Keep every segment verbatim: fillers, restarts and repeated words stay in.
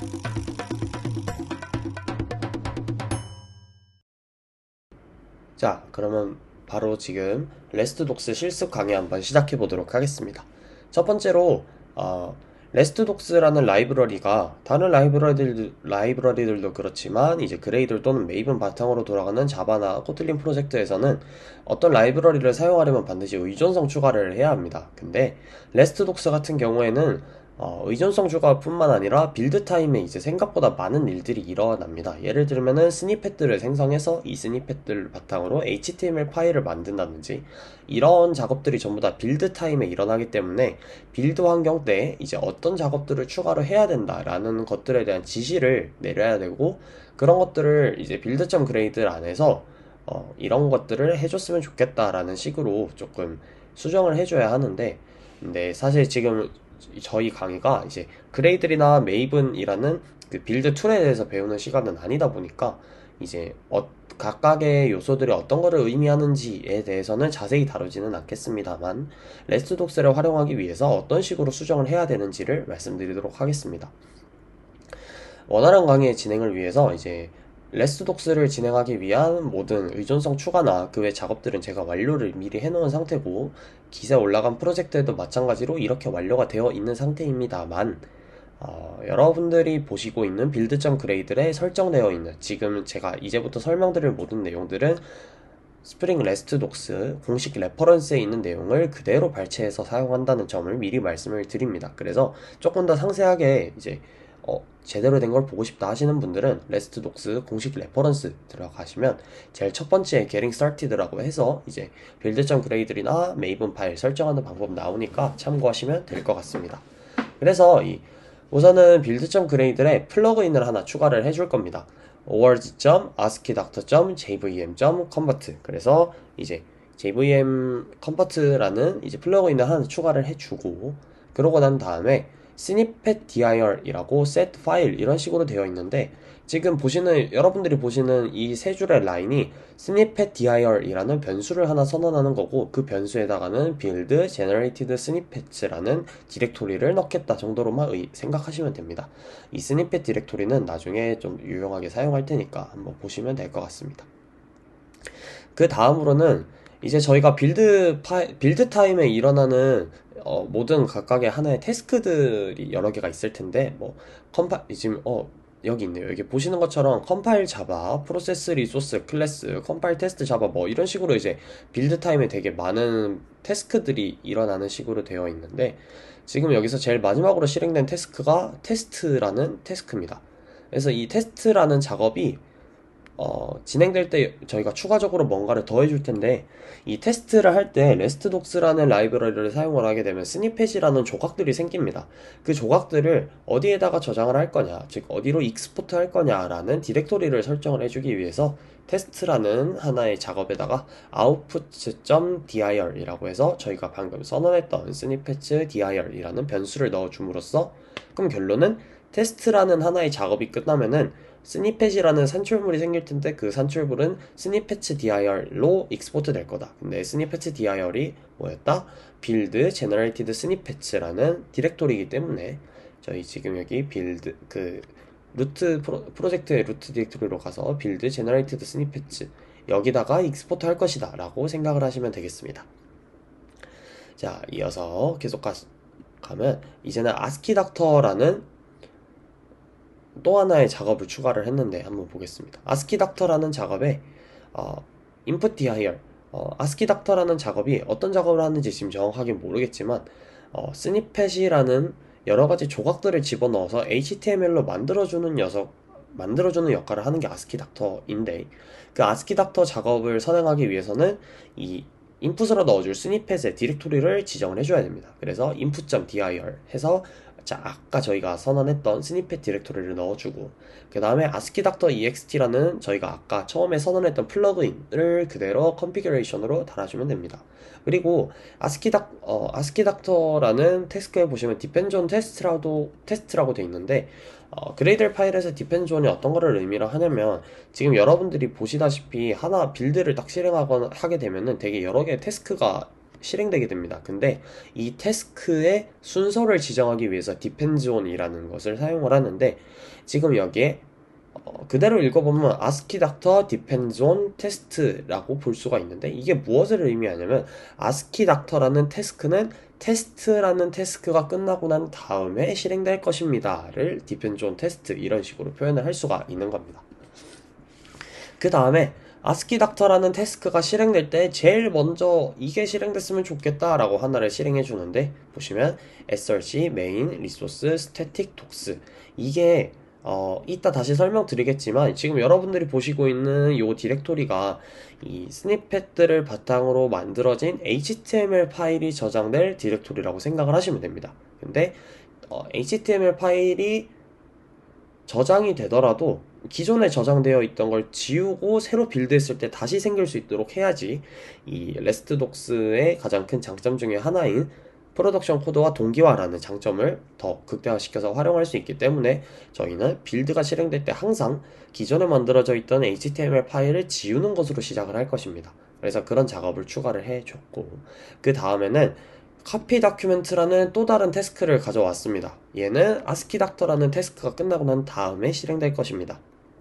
자, 그러면 바로 지금 레스트 독스 실습 강의 한번 시작해 보도록 하겠습니다. 첫 번째로 어, 레스트 독스라는 라이브러리가 다른 라이브러리들, 라이브러리들도 그렇지만 이제 그레이들 또는 메이븐 바탕으로 돌아가는 자바나 코틀린 프로젝트에서는 어떤 라이브러리를 사용하려면 반드시 의존성 추가를 해야 합니다. 근데 레스트 독스 같은 경우에는 어, 의존성 추가뿐만 아니라 빌드 타임에 이제 생각보다 많은 일들이 일어납니다. 예를 들면은 스니펫들을 생성해서 이 스니펫들을 바탕으로 에이치티엠엘 파일을 만든다든지 이런 작업들이 전부 다 빌드 타임에 일어나기 때문에 빌드 환경 때 이제 어떤 작업들을 추가로 해야 된다라는 것들에 대한 지시를 내려야 되고 그런 것들을 이제 빌드.그레이드 그레이드 안에서 어, 이런 것들을 해줬으면 좋겠다라는 식으로 조금 수정을 해줘야 하는데 근데 사실 지금 저희 강의가 이제 그레이들이나 메이븐이라는 그 빌드 툴에 대해서 배우는 시간은 아니다 보니까 이제 어, 각각의 요소들이 어떤 거를 의미하는지에 대해서는 자세히 다루지는 않겠습니다만 레스트 독스를 활용하기 위해서 어떤 식으로 수정을 해야 되는지를 말씀드리도록 하겠습니다. 원활한 강의의 진행을 위해서 이제 레스트 독스를 진행하기 위한 모든 의존성 추가나 그 외 작업들은 제가 완료를 미리 해놓은 상태고 기세 올라간 프로젝트에도 마찬가지로 이렇게 완료가 되어 있는 상태입니다만 어, 여러분들이 보시고 있는 빌드.그레이드에 설정되어 있는 지금 제가 이제부터 설명드릴 모든 내용들은 스프링 레스트 독스 공식 레퍼런스에 있는 내용을 그대로 발췌해서 사용한다는 점을 미리 말씀을 드립니다. 그래서 조금 더 상세하게 이제 어, 제대로 된 걸 보고 싶다 하시는 분들은 레스트 독스 공식 레퍼런스 들어가시면 제일 첫 번째 Getting Started라고 해서 이제 빌드.그레이드나 메이븐 파일 설정하는 방법 나오니까 참고하시면 될 것 같습니다. 그래서 이 우선은 빌드.그레이드에 플러그인을 하나 추가를 해줄 겁니다. awards.asciidoctor.jvm.convert 그래서 이제 jvm convert라는 이제 플러그인을 하나 추가를 해주고 그러고 난 다음에 snippet dir이라고 set file 이런 식으로 되어 있는데 지금 보시는 여러분들이 보시는 이 세 줄의 라인이 snippet dir이라는 변수를 하나 선언하는 거고 그 변수에다가는 build generated snippets라는 디렉토리를 넣겠다 정도로만 의, 생각하시면 됩니다. 이 snippet 디렉토리는 나중에 좀 유용하게 사용할 테니까 한번 보시면 될 것 같습니다. 그 다음으로는 이제 저희가 빌드 파 빌드 타임에 일어나는 어, 모든 각각의 하나의 태스크들이 여러 개가 있을 텐데 뭐 컴파 지금 어 여기 있네요. 여기 보시는 것처럼 컴파일 자바, 프로세스 리소스 클래스, 컴파일 테스트 자바 뭐 이런 식으로 이제 빌드 타임에 되게 많은 태스크들이 일어나는 식으로 되어 있는데 지금 여기서 제일 마지막으로 실행된 태스크가 테스트라는 태스크입니다. 그래서 이 테스트라는 작업이 어, 진행될 때 저희가 추가적으로 뭔가를 더해줄 텐데 이 테스트를 할 때 레스트 독스라는 라이브러리를 사용을 하게 되면 스니펫이라는 조각들이 생깁니다. 그 조각들을 어디에다가 저장을 할 거냐, 즉 어디로 익스포트 할 거냐라는 디렉토리를 설정을 해주기 위해서 테스트라는 하나의 작업에다가 output.dir 이라고 해서 저희가 방금 선언했던 snippet.dir 이라는 변수를 넣어줌으로써 그럼 결론은 테스트라는 하나의 작업이 끝나면은 스니펫이라는 산출물이 생길 텐데 그 산출물은 snippets.dir로 익스포트 될 거다. 근데 snippets.dir이 뭐였다? build generated snippets라는 디렉토리이기 때문에 저희 지금 여기 build 그 루트 프로, 프로젝트의 루트 디렉토리로 가서 build generated snippets 여기다가 익스포트 할 것이다 라고 생각을 하시면 되겠습니다. 자, 이어서 계속 가, 가면 이제는 아스키닥터라는 또 하나의 작업을 추가를 했는데 한번 보겠습니다. 아스키닥터라는 작업에 어, input dir 어, 아스키닥터라는 작업이 어떤 작업을 하는지 지금 정확하게 모르겠지만 어, 스니펫이라는 여러가지 조각들을 집어넣어서 에이치티엠엘로 만들어주는 녀석 만들어주는 역할을 하는 게 아스키닥터인데 그 아스키닥터 작업을 선행하기 위해서는 이 인풋으로 넣어줄 스니펫의 디렉토리를 지정을 해줘야 됩니다. 그래서 input.dir 해서 자, 아까 저희가 선언했던 스니펫 디렉토리를 넣어주고 그 다음에 아스키닥터 ext라는 저희가 아까 처음에 선언했던 플러그인을 그대로 컨피그레이션으로 달아주면 됩니다. 그리고 아스키닥, 어, 아스키닥터라는 태스크에 보시면 디펜존 테스트라고, 테스트라고 되어 있는데 어, 그레이들 파일에서 디펜존이 어떤 거를 의미를 하냐면 지금 여러분들이 보시다시피 하나 빌드를 딱 실행하거나 하게 되면은 되게 여러 개의 태스크가 실행되게 됩니다. 근데 이 태스크의 순서를 지정하기 위해서 depends on이라는 것을 사용을 하는데, 지금 여기에 어, 그대로 읽어보면 ASCII Doctor depends on test라고 볼 수가 있는데, 이게 무엇을 의미하냐면 ASCII Doctor라는 태스크는 테스트라는 태스크가 끝나고 난 다음에 실행될 것입니다를 depends on test 이런 식으로 표현을 할 수가 있는 겁니다. 그 다음에 ASCII Doctor라는 태스크가 실행될 때 제일 먼저 이게 실행됐으면 좋겠다 라고 하나를 실행해 주는데, 보시면 src main resource static docs, 이게 어, 이따 다시 설명드리겠지만 지금 여러분들이 보시고 있는 요 디렉토리가 이 스니펫들을 바탕으로 만들어진 에이치티엠엘 파일이 저장될 디렉토리라고 생각을 하시면 됩니다. 근데 어, 에이치티엠엘 파일이 저장이 되더라도 기존에 저장되어 있던 걸 지우고 새로 빌드했을 때 다시 생길 수 있도록 해야지 이 레스트독스의 가장 큰 장점 중에 하나인 프로덕션 코드와 동기화라는 장점을 더 극대화시켜서 활용할 수 있기 때문에, 저희는 빌드가 실행될 때 항상 기존에 만들어져 있던 에이치티엠엘 파일을 지우는 것으로 시작을 할 것입니다. 그래서 그런 작업을 추가를 해줬고, 그 다음에는 카피 다큐멘트라는 또 다른 태스크를 가져왔습니다. 얘는 ASCII Doctor라는 태스크가 끝나고 난 다음에 실행될 것입니다.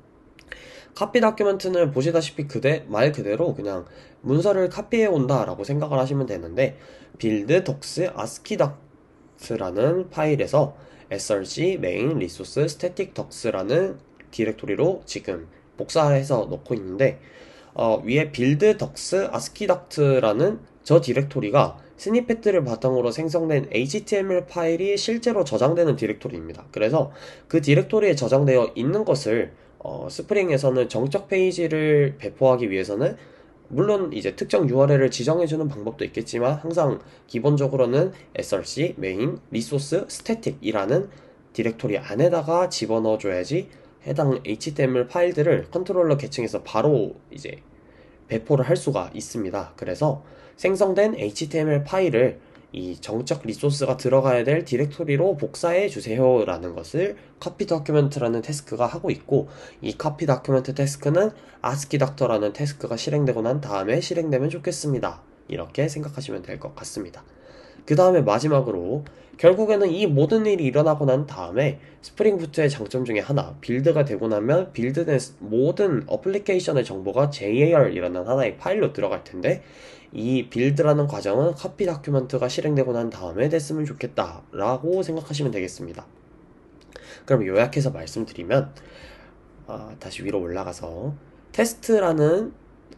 카피 다큐멘트는 보시다시피 그대, 말 그대로 그냥 문서를 카피해 온다 라고 생각을 하시면 되는데, build docs ASCII docs라는 파일에서 src main resource static docs라는 디렉토리로 지금 복사해서 넣고 있는데, 어, 위에 build docs ASCII doc라는 저 디렉토리가 스니펫들을 바탕으로 생성된 에이치티엠엘 파일이 실제로 저장되는 디렉토리입니다. 그래서 그 디렉토리에 저장되어 있는 것을 어, 스프링에서는 정적 페이지를 배포하기 위해서는 물론 이제 특정 유알엘을 지정해주는 방법도 있겠지만, 항상 기본적으로는 src main resource static 이라는 디렉토리 안에다가 집어넣어줘야지 해당 에이치티엠엘 파일들을 컨트롤러 계층에서 바로 이제 배포를 할 수가 있습니다. 그래서 생성된 에이치티엠엘 파일을 이 정적 리소스가 들어가야 될 디렉토리로 복사해 주세요 라는 것을 copy document라는 태스크가 하고 있고, 이 copy document 태스크는 ASCII Doctor라는 태스크가 실행되고 난 다음에 실행되면 좋겠습니다. 이렇게 생각하시면 될 것 같습니다. 그 다음에 마지막으로 결국에는 이 모든 일이 일어나고 난 다음에 스프링 부트의 장점 중에 하나, 빌드가 되고 나면 빌드된 모든 어플리케이션의 정보가 제이에이알이라는 하나의 파일로 들어갈 텐데, 이 빌드라는 과정은 카피 다큐멘트가 실행되고 난 다음에 됐으면 좋겠다 라고 생각하시면 되겠습니다. 그럼 요약해서 말씀드리면, 아, 다시 위로 올라가서 테스트라는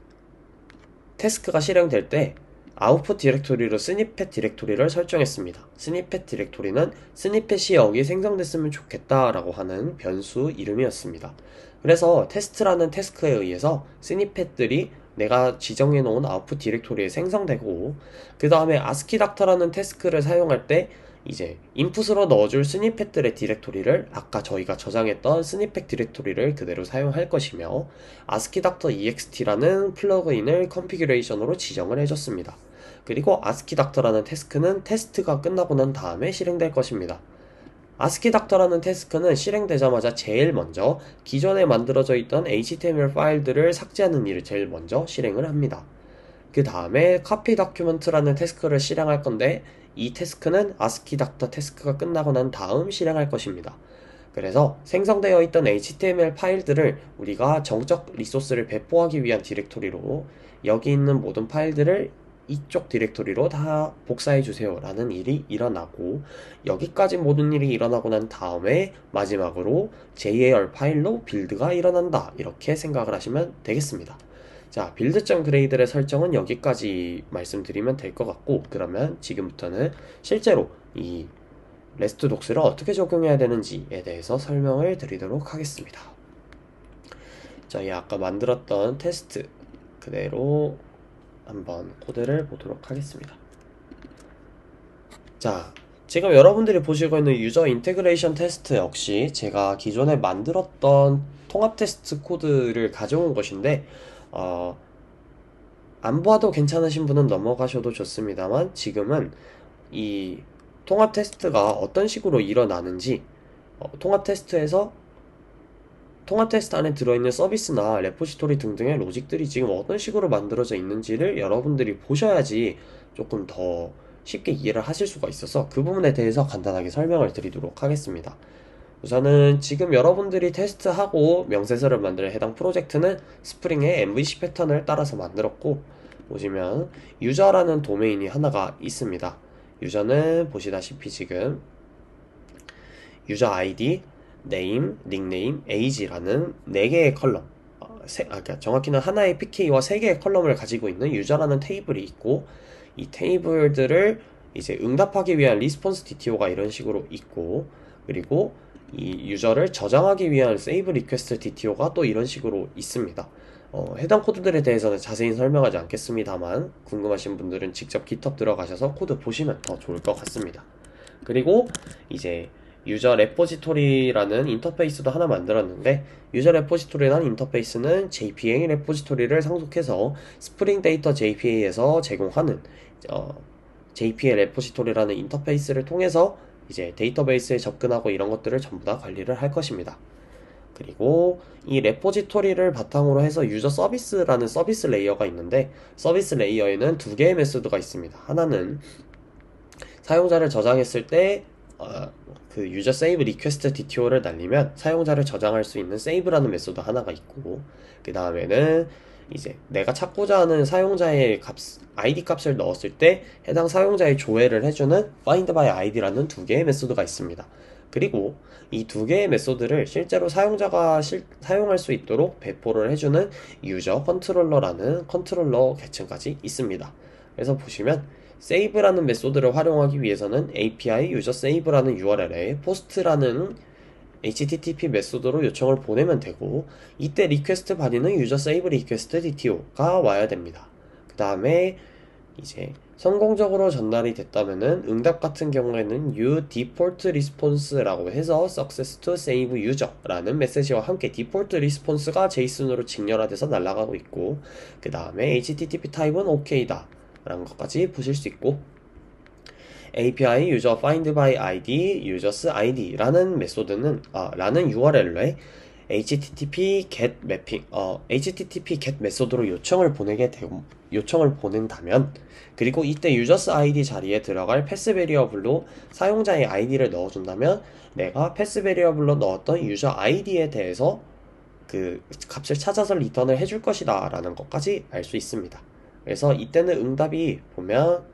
태스크가 실행될 때 아웃풋 디렉토리로 스니펫 디렉토리를 설정했습니다. 스니펫 디렉토리는 스니펫이 여기 생성됐으면 좋겠다 라고 하는 변수 이름이었습니다. 그래서 테스트라는 태스크에 의해서 스니펫들이 내가 지정해 놓은 아웃풋 디렉토리에 생성되고, 그 다음에 ASCII Doctor라는 태스크를 사용할 때 이제 인풋으로 넣어줄 스니펫들의 디렉토리를 아까 저희가 저장했던 스니펫 디렉토리를 그대로 사용할 것이며, ASCII Doctor ext라는 플러그인을 컨피규레이션으로 지정을 해줬습니다. 그리고 ASCII Doctor라는 태스크는 테스트가 끝나고 난 다음에 실행될 것입니다. ASCII Doctor라는 태스크는 실행되자마자 제일 먼저 기존에 만들어져 있던 에이치티엠엘 파일들을 삭제하는 일을 제일 먼저 실행을 합니다. 그 다음에 copy document라는 태스크를 실행할 건데, 이 태스크는 ASCII Doctor 태스크가 끝나고 난 다음 실행할 것입니다. 그래서 생성되어 있던 에이치티엠엘 파일들을 우리가 정적 리소스를 배포하기 위한 디렉토리로 여기 있는 모든 파일들을 이쪽 디렉토리로 다 복사해 주세요 라는 일이 일어나고, 여기까지 모든 일이 일어나고 난 다음에 마지막으로 제이에이알 파일로 빌드가 일어난다, 이렇게 생각을 하시면 되겠습니다. 자, 빌드.gradle의 설정은 여기까지 말씀드리면 될 것 같고, 그러면 지금부터는 실제로 이 레스트 독스를 어떻게 적용해야 되는지에 대해서 설명을 드리도록 하겠습니다. 저희 아까 만들었던 테스트 그대로 한번 코드를 보도록 하겠습니다. 자, 지금 여러분들이 보시고 있는 유저 인테그레이션 테스트 역시 제가 기존에 만들었던 통합 테스트 코드를 가져온 것인데, 어, 안 봐도 괜찮으신 분은 넘어가셔도 좋습니다만, 지금은 이 통합 테스트가 어떤 식으로 일어나는지, 어, 통합 테스트에서 통합 테스트 안에 들어있는 서비스나 레포지토리 등등의 로직들이 지금 어떤 식으로 만들어져 있는지를 여러분들이 보셔야지 조금 더 쉽게 이해를 하실 수가 있어서 그 부분에 대해서 간단하게 설명을 드리도록 하겠습니다. 우선은 지금 여러분들이 테스트하고 명세서를 만들 해당 프로젝트는 스프링의 엠브이씨 패턴을 따라서 만들었고, 보시면 유저라는 도메인이 하나가 있습니다. 유저는 보시다시피 지금 유저 아이디, 네임, 닉네임, 에이지라는 네 개의 컬럼, 어, 세, 아, 그러니까 정확히는 하나의 피케이와 세 개의 컬럼을 가지고 있는 유저라는 테이블이 있고, 이 테이블들을 이제 응답하기 위한 리스폰스 디티오가 이런 식으로 있고, 그리고 이 유저를 저장하기 위한 세이브 리퀘스트 디티오가 또 이런 식으로 있습니다. 어, 해당 코드들에 대해서는 자세히 설명하지 않겠습니다만 궁금하신 분들은 직접 깃허브 들어가셔서 코드 보시면 더 좋을 것 같습니다. 그리고 이제 유저 레포지토리라는 인터페이스도 하나 만들었는데, 유저 레포지토리라는 인터페이스는 제이피에이 레포지토리를 상속해서 스프링 데이터 제이피에이에서 제공하는 어, 제이피에이 레포지토리라는 인터페이스를 통해서 이제 데이터베이스에 접근하고 이런 것들을 전부 다 관리를 할 것입니다. 그리고 이 레포지토리를 바탕으로 해서 유저 서비스라는 서비스 레이어가 있는데, 서비스 레이어에는 두 개의 메소드가 있습니다. 하나는 사용자를 저장했을 때 어, 그 유저 세이브 리퀘스트 디티오를 날리면 사용자를 저장할 수 있는 세이브라는 메소드 하나가 있고, 그 다음에는 이제 내가 찾고자 하는 사용자의 값, 아이디 값을 넣었을 때 해당 사용자의 조회를 해주는 find by 아이디라는 두 개의 메소드가 있습니다. 그리고 이 두 개의 메소드를 실제로 사용자가 실, 사용할 수 있도록 배포를 해주는 유저 컨트롤러라는 컨트롤러 계층까지 있습니다. 그래서 보시면 save라는 메소드를 활용하기 위해서는 에이피아이 유저 save라는 유알엘에 post라는 에이치티티피 메소드로 요청을 보내면 되고, 이때 리퀘스트 바디는 유저 세이브 리퀘스트 디티오가 와야 됩니다. 그 다음에 이제 성공적으로 전달이 됐다면은 응답 같은 경우에는 you default response라고 해서 success to save user라는 메시지와 함께 디폴트 리스폰스가 제이슨으로 직렬화돼서 날아가고 있고, 그 다음에 에이치티티피 타입은 ok다 라는 것까지 보실 수 있고, 에이피아이 user find by id, users id라는 메소드는 아, 라는 유알엘에 에이치티티피 get mapping, 어, 에이치티티피 get 메소드로 요청을 보내게 되고, 요청을 보낸다면, 그리고 이때 users id 자리에 들어갈 패스 베리어블로 사용자의 아이디를 넣어준다면, 내가 패스 베리어블로 넣었던 유저 아이디에 대해서 그 값을 찾아서 리턴을 해줄 것이다 라는 것까지 알 수 있습니다. 그래서 이때는 응답이 보면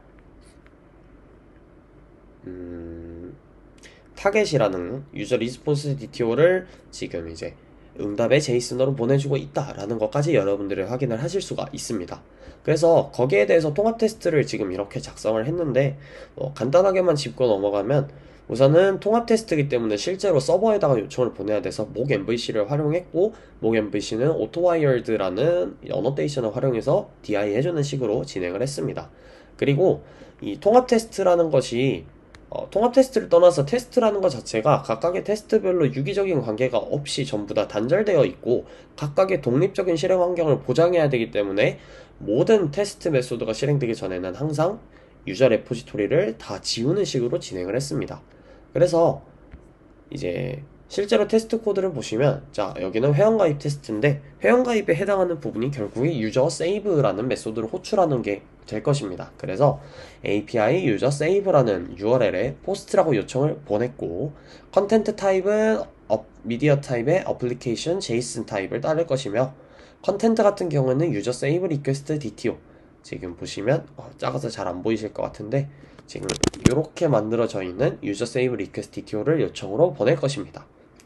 음, 타겟이라는 유저 리스폰스 디티오를 지금 이제 응답의 제이슨으로 보내주고 있다라는 것까지 여러분들이 확인을 하실 수가 있습니다. 그래서 거기에 대해서 통합 테스트를 지금 이렇게 작성을 했는데, 어, 간단하게만 짚고 넘어가면, 우선은 통합 테스트이기 때문에 실제로 서버에다가 요청을 보내야 돼서 목 엠브이씨를 활용했고, 목 엠브이씨는 오토와이어드라는 어노테이션을 활용해서 디아이 해주는 식으로 진행을 했습니다. 그리고 이 통합 테스트라는 것이 어, 통합 테스트를 떠나서 테스트라는 것 자체가 각각의 테스트별로 유기적인 관계가 없이 전부 다 단절되어 있고, 각각의 독립적인 실행 환경을 보장해야 되기 때문에 모든 테스트 메소드가 실행되기 전에는 항상 유저 레포지토리를 다 지우는 식으로 진행을 했습니다. 그래서 이제 실제로 테스트 코드를 보시면, 자, 여기는 회원가입 테스트인데 회원가입에 해당하는 부분이 결국에 유저 save라는 메소드를 호출하는 게 될 것입니다. 그래서 에이피아이 유저 save라는 유알엘에 post라고 요청을 보냈고, 컨텐트 타입은 미디어 타입의 application json 타입을 따를 것이며, 컨텐트 같은 경우는 유저 save request 디티오, 지금 보시면 어, 작아서 잘 안 보이실 것 같은데 지금 이렇게 만들어져 있는 유저 save request 디티오를 요청으로 보낼 것입니다.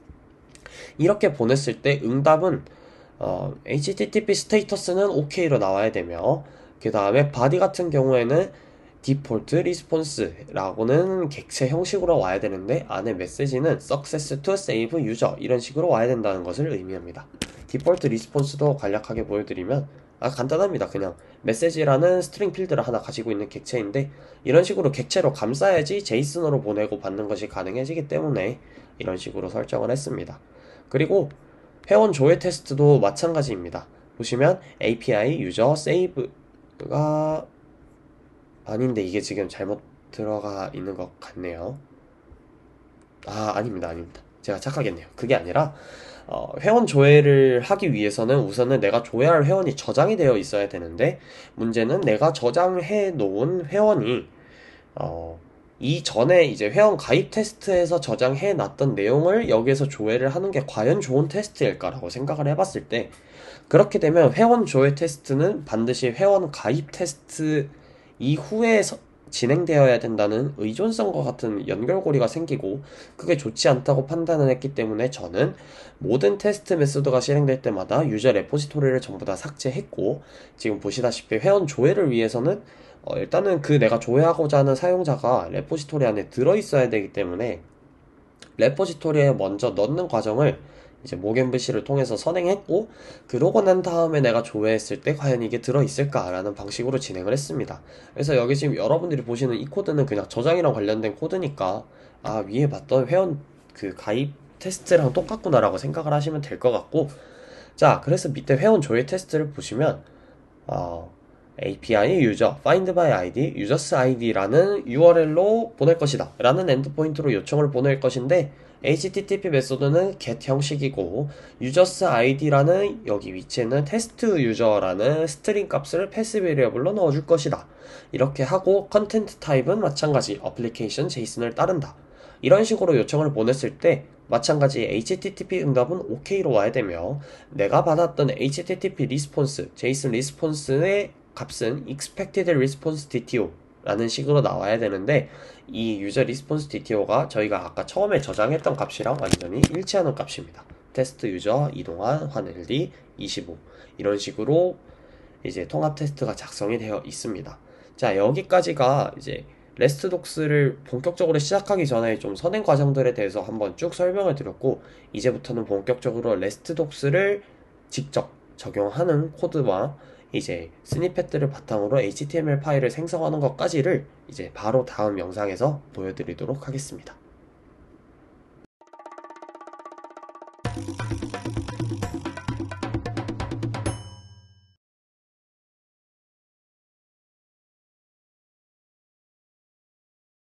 이렇게 보냈을 때 응답은 어, 에이치티티피 스테이터스는 오케이로 나와야 되며, 그 다음에 바디 같은 경우에는 디폴트 리스폰스라고는 객체 형식으로 와야 되는데, 안에 메시지는 success to save user 이런 식으로 와야 된다는 것을 의미합니다. 디폴트 리스폰스도 간략하게 보여드리면, 아, 간단합니다. 그냥 메시지라는 스트링 필드를 하나 가지고 있는 객체인데, 이런 식으로 객체로 감싸야지 제이슨으로 보내고 받는 것이 가능해지기 때문에 이런 식으로 설정을 했습니다. 그리고 회원 조회 테스트도 마찬가지입니다. 보시면 에이피아이 유저 save가 아닌데 이게 지금 잘못 들어가 있는 것 같네요. 아, 아닙니다, 아닙니다. 제가 착각했네요. 그게 아니라 어, 회원 조회를 하기 위해서는 우선은 내가 조회할 회원이 저장이 되어 있어야 되는데, 문제는 내가 저장해 놓은 회원이 어, 이전에 이제 회원 가입 테스트에서 저장해 놨던 내용을 여기에서 조회를 하는 게 과연 좋은 테스트일까라고 생각을 해봤을 때, 그렇게 되면 회원 조회 테스트는 반드시 회원 가입 테스트 이후에 서- 진행되어야 된다는 의존성과 같은 연결고리가 생기고, 그게 좋지 않다고 판단을 했기 때문에 저는 모든 테스트 메소드가 실행될 때마다 유저 레포지토리를 전부 다 삭제했고, 지금 보시다시피 회원 조회를 위해서는 어, 일단은 그 내가 조회하고자 하는 사용자가 레포지토리 안에 들어있어야 되기 때문에 레포지토리에 먼저 넣는 과정을 이제 모겐브시를 통해서 선행했고, 그러고 난 다음에 내가 조회했을 때 과연 이게 들어있을까라는 방식으로 진행을 했습니다. 그래서 여기 지금 여러분들이 보시는 이 코드는 그냥 저장이랑 관련된 코드니까, 아, 위에 봤던 회원 그 가입 테스트랑 똑같구나라고 생각을 하시면 될 것 같고, 자, 그래서 밑에 회원 조회 테스트를 보시면 어, 에이피아이 유저 find by 아이디 users 아이디라는 유알엘로 보낼 것이다 라는 엔드포인트로 요청을 보낼 것인데, 에이치티티피 메소드는 get 형식이고 users 아이디라는 여기 위치에는 테스트 유저라는 스트링 값을 패스 베리어블로 넣어줄 것이다. 이렇게 하고 컨텐트 타입은 마찬가지 application 제이슨을 따른다. 이런 식으로 요청을 보냈을 때 마찬가지 에이치티티피 응답은 오케이로 와야 되며, 내가 받았던 에이치티티피 리스폰스, 제이슨 리스폰스의 값은 expected response 디티오 라는 식으로 나와야 되는데, 이 유저 리스폰스 디티오가 저희가 아까 처음에 저장했던 값이랑 완전히 일치하는 값입니다. 테스트 유저 이동한 환엘디 이십오, 이런 식으로 이제 통합 테스트가 작성이 되어 있습니다. 자, 여기까지가 이제 레스트 독스를 본격적으로 시작하기 전에 좀 선행 과정들에 대해서 한번 쭉 설명을 드렸고, 이제부터는 본격적으로 레스트 독스를 직접 적용하는 코드와 이제 스니펫들을 바탕으로 에이치티엠엘 파일을 생성하는 것까지를 이제 바로 다음 영상에서 보여드리도록 하겠습니다.